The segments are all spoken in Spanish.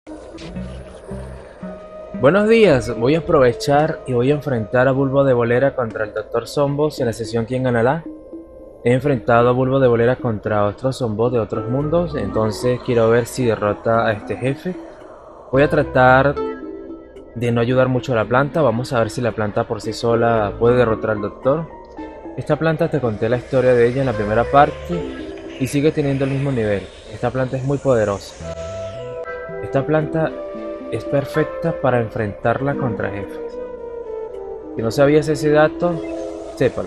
Buenos días, voy a aprovechar y voy a enfrentar a Bulbo de Bolera contra el Dr. Zombos en la sesión ¿Quién ganará? He enfrentado a Bulbo de Bolera contra otros zombos de otros mundos, entonces quiero ver si derrota a este jefe. Voy a tratar de no ayudar mucho a la planta, vamos a ver si la planta por sí sola puede derrotar al doctor. Esta planta te conté la historia de ella en la primera parte y sigue teniendo el mismo nivel. Esta planta es muy poderosa. Esta planta es perfecta para enfrentarla contra jefes. Si no sabías ese dato, sépalo.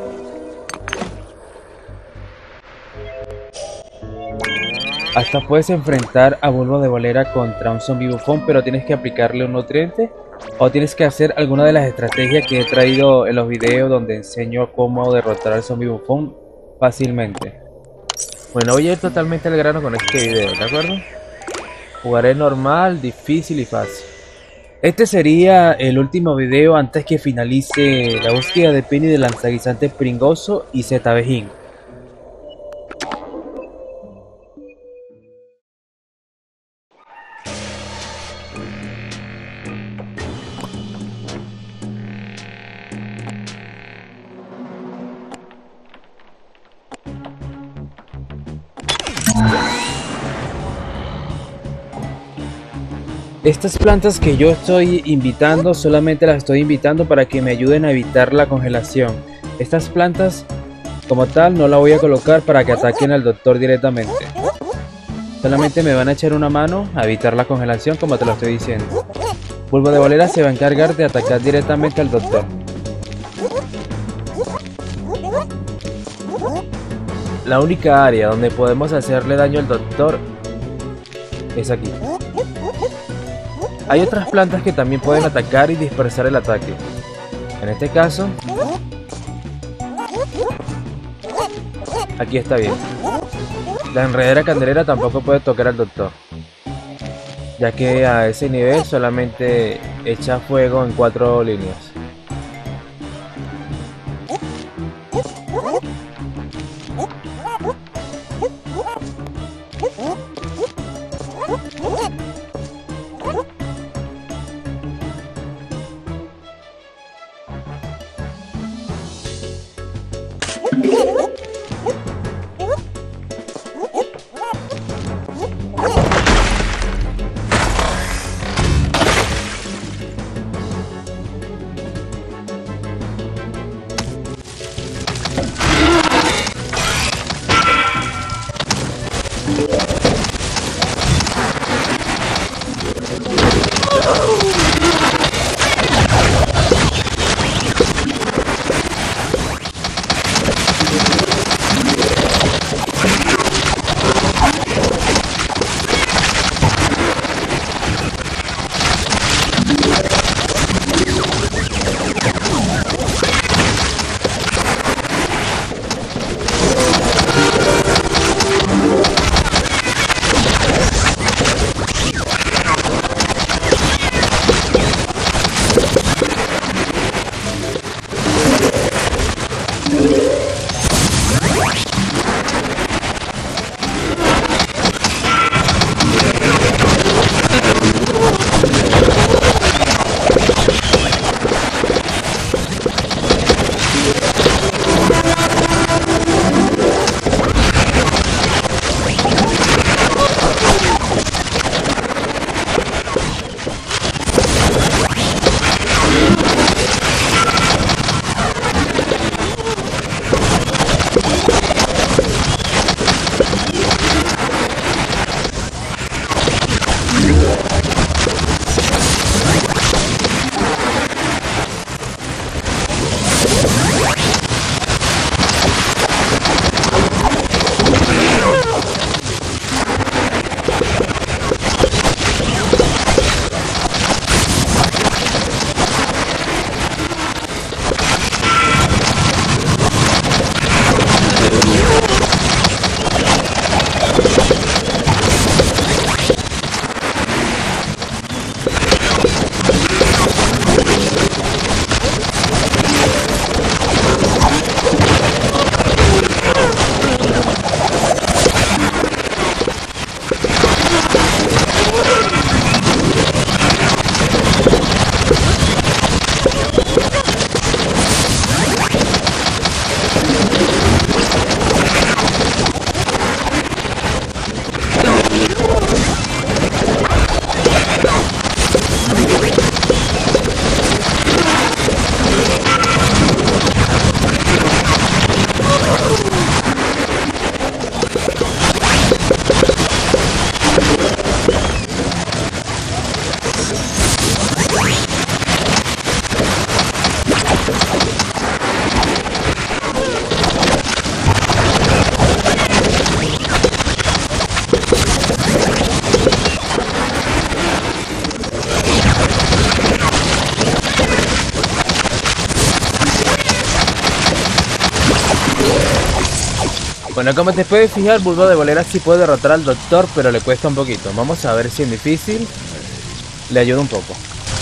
Hasta puedes enfrentar a Bulbo de Bolera contra un zombie bufón, pero tienes que aplicarle un nutriente o tienes que hacer alguna de las estrategias que he traído en los videos donde enseño cómo derrotar al zombie bufón fácilmente. Bueno, voy a ir totalmente al grano con este video, ¿de acuerdo? Jugaré normal, difícil y fácil. Este sería el último video antes que finalice la búsqueda de Penny del lanzaguisante Pringoso y Zetabejín. Estas plantas que yo estoy invitando, solamente las estoy invitando para que me ayuden a evitar la congelación. Estas plantas, como tal, no las voy a colocar para que ataquen al doctor directamente. Solamente me van a echar una mano a evitar la congelación, como te lo estoy diciendo. Bulbo de Bolera se va a encargar de atacar directamente al doctor. La única área donde podemos hacerle daño al doctor es aquí. Hay otras plantas que también pueden atacar y dispersar el ataque. En este caso, aquí está bien. La enredera candelera tampoco puede tocar al doctor, ya que a ese nivel solamente echa fuego en 4 líneas. Bueno, como te puedes fijar, Bulbo de Bolera sí puede derrotar al doctor, pero le cuesta un poquito. Vamos a ver si es difícil le ayuda un poco.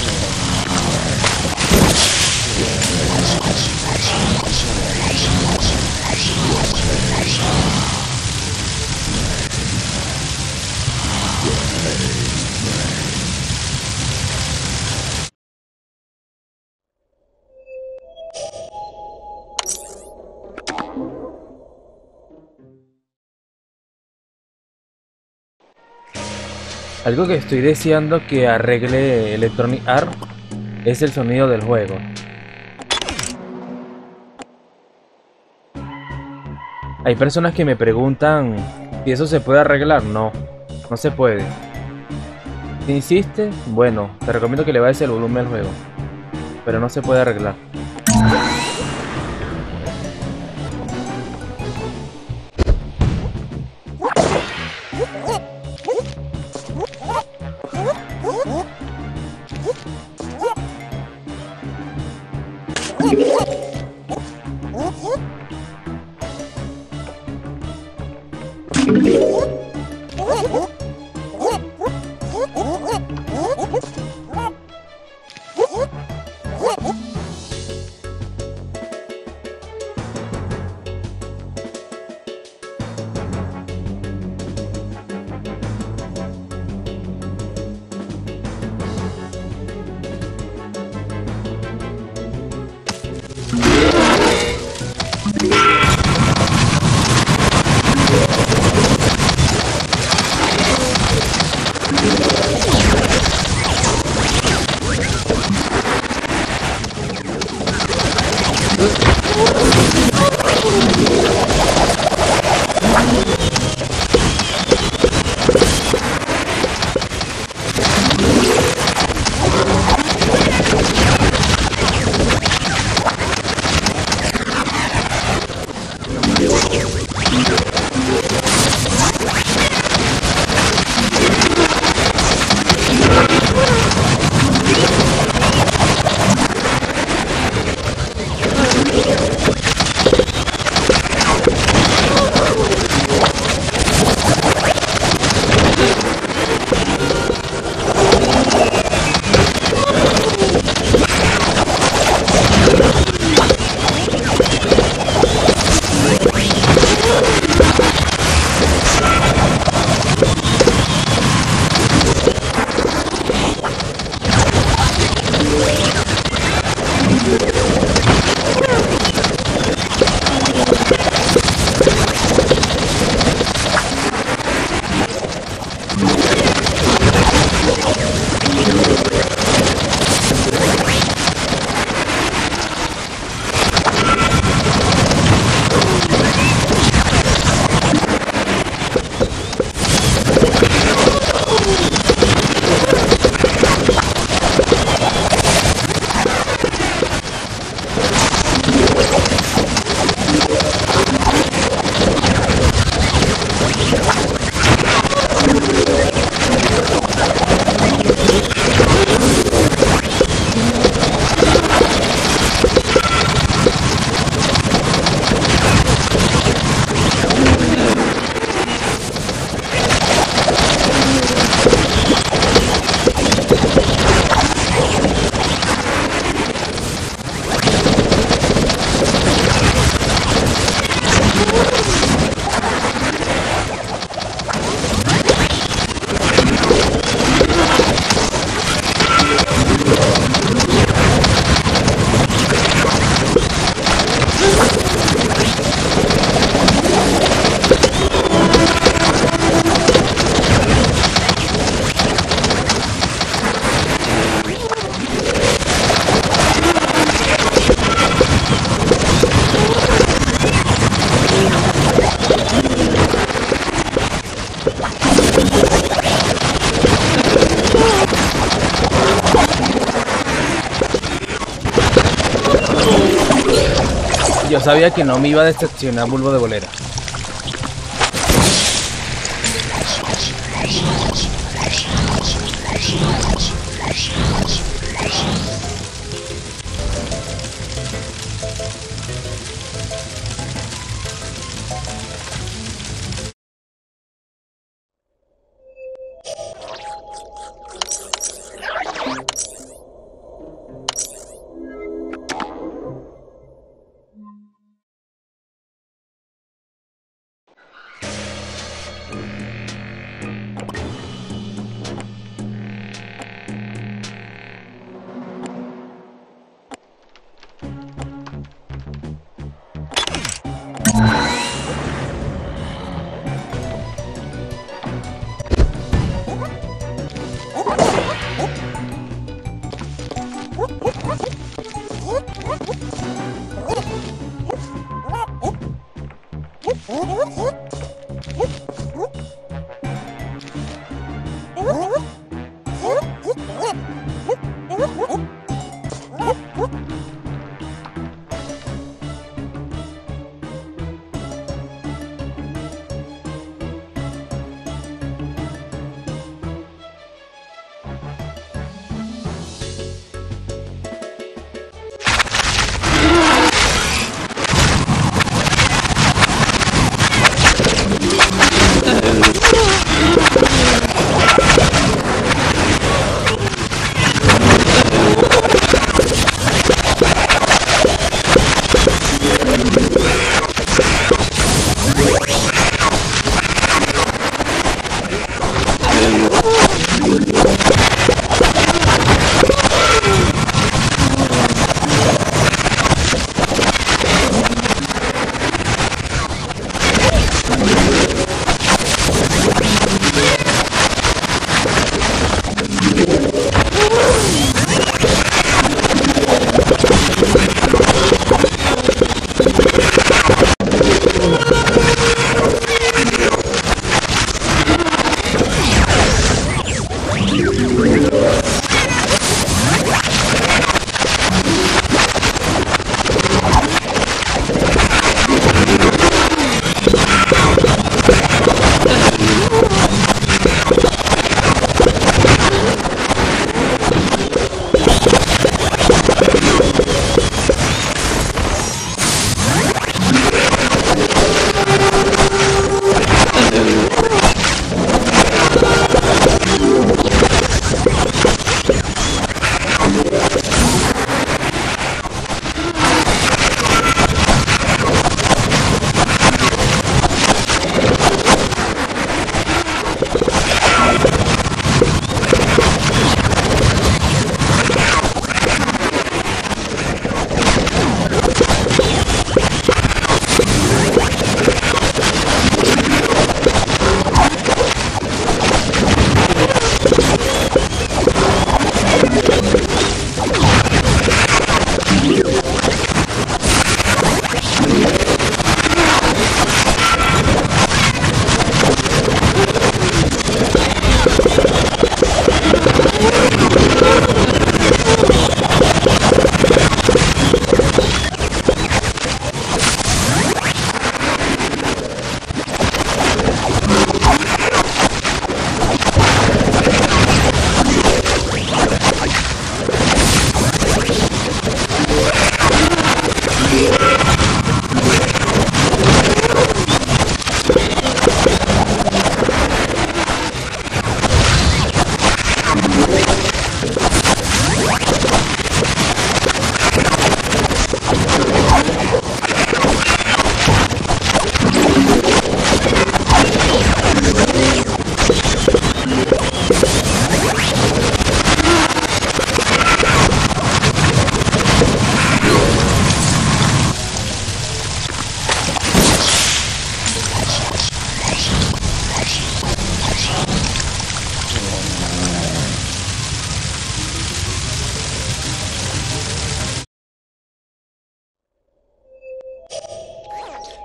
Algo que estoy deseando que arregle Electronic Arts es el sonido del juego. Hay personas que me preguntan si eso se puede arreglar. No, no se puede. Si insiste, bueno, te recomiendo que le bajes el volumen al juego, pero no se puede arreglar. Yo sabía que no me iba a decepcionar Bulbo de Bolera.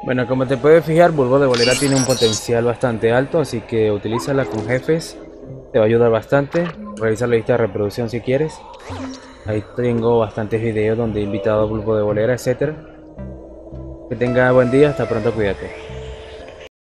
Bueno, como te puedes fijar, Bulbo de Bolera tiene un potencial bastante alto, así que utilízala con jefes, te va a ayudar bastante. Revisa la lista de reproducción si quieres. Ahí tengo bastantes videos donde he invitado a Bulbo de Bolera, etcétera. Que tenga buen día, hasta pronto, cuídate.